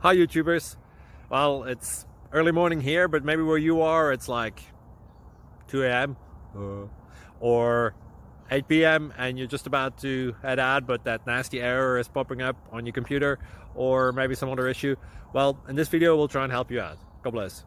Hi YouTubers. Well, it's early morning here, but maybe where you are it's like 2 a.m. or 8 p.m. and you're just about to head out, but that nasty error is popping up on your computer, or maybe some other issue. Well, in this video we'll try and help you out. God bless.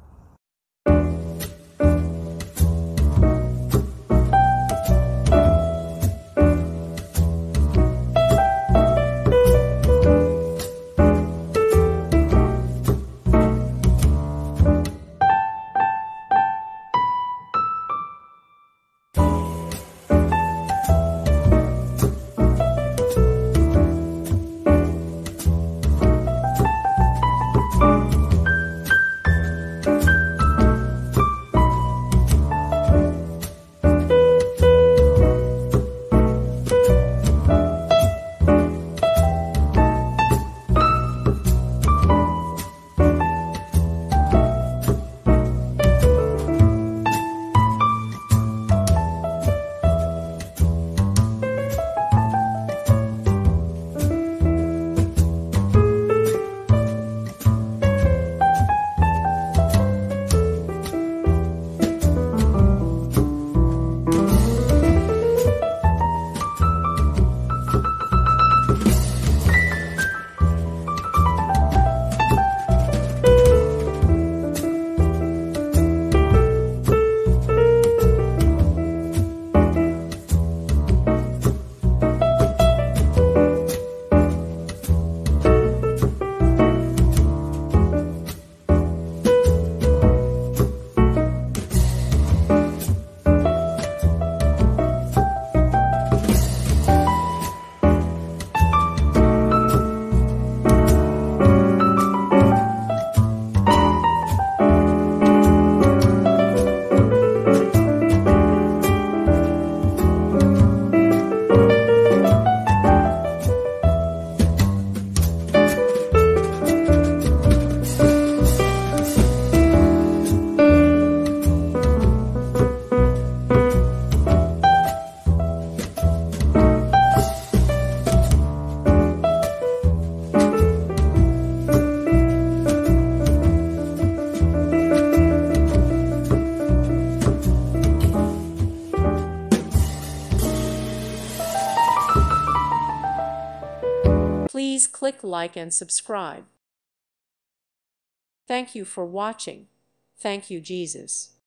Please click like and subscribe. Thank you for watching. Thank you, Jesus.